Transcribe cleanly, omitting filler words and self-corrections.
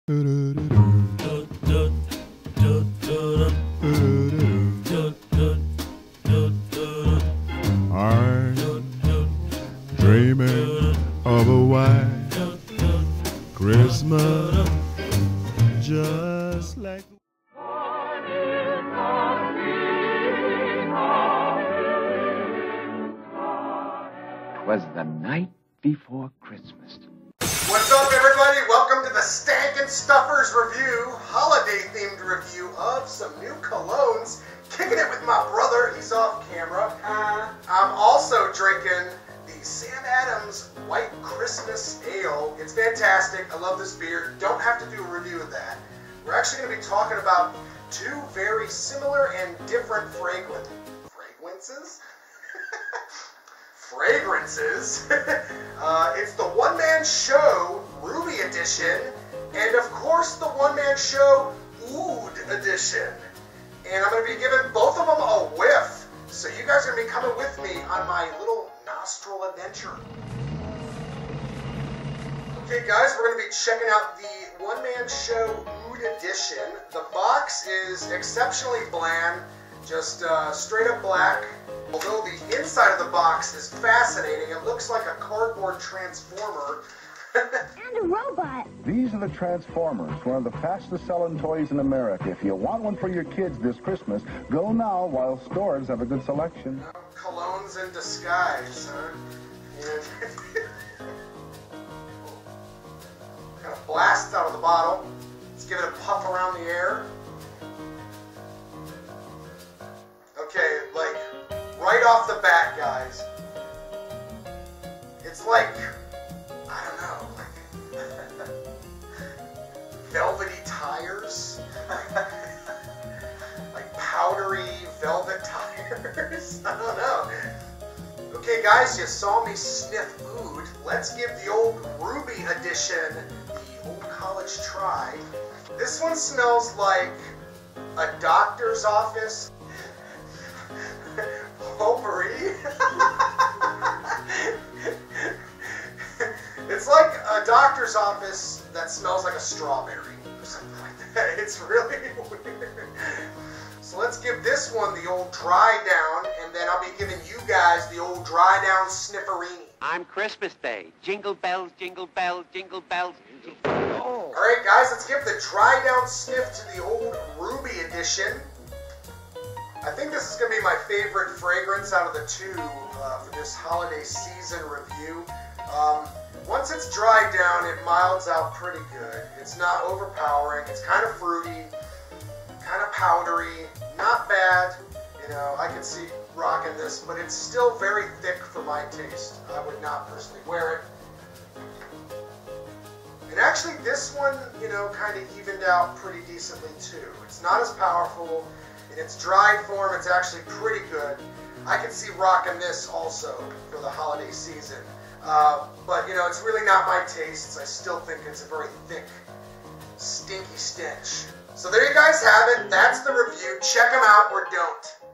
I'm dreaming of a white Christmas, just like 'Twas the night before Christmas. What's up, everybody? Welcome to the Stankin' Stuffers review, holiday-themed review of some new colognes. Kicking it with my brother, he's off camera. I'm also drinking the Sam Adams White Christmas Ale. It's fantastic. I love this beer. Don't have to do a review of that. We're actually going to be talking about two very similar and different fragrances. It's the one-man show Ruby edition, and of course the one-man show Oud edition. And I'm going to be giving both of them a whiff, so you guys are going to be coming with me on my little nostril adventure. Okay guys, we're going to be checking out the one-man show Oud edition. The box is exceptionally bland, just straight up black. Although the inside of the box is fascinating, it looks like a cardboard transformer. And a robot. These are the Transformers, one of the fastest selling toys in America. If you want one for your kids this Christmas, go now while stores have a good selection. Colognes in disguise, huh? And kind of blasts out of the bottle. Let's give it a puff around the air. Okay, like, right off the bat, guys, it's like, I don't know, like velvety tires, like powdery velvet tires, I don't know. Okay guys, you saw me sniff Oud. Let's give the old Ruby edition the old college try. This one smells like a doctor's office. Potpourri. It's like a doctor's office that smells like a strawberry or something like that. It's really weird. So let's give this one the old dry down, and then I'll be giving you guys the old dry down snifferini. On Christmas Day, jingle bells, jingle bells, jingle bells. Oh. Alright guys, let's give the dry down sniff to the old Ruby edition. I think this is going to be my favorite fragrance out of the two for this holiday season review. Once it's dried down, it milds out pretty good. It's not overpowering. It's kind of fruity, kind of powdery, not bad. You know, I can see rocking this, but it's still very thick for my taste. I would not personally wear it. And actually, this one, you know, kind of evened out pretty decently too. It's not as powerful. In its dried form, it's actually pretty good. I can see rocking this also for the holiday season. But, you know, it's really not my taste. I still think it's a very thick, stinky stench. So there you guys have it. That's the review. Check them out or don't.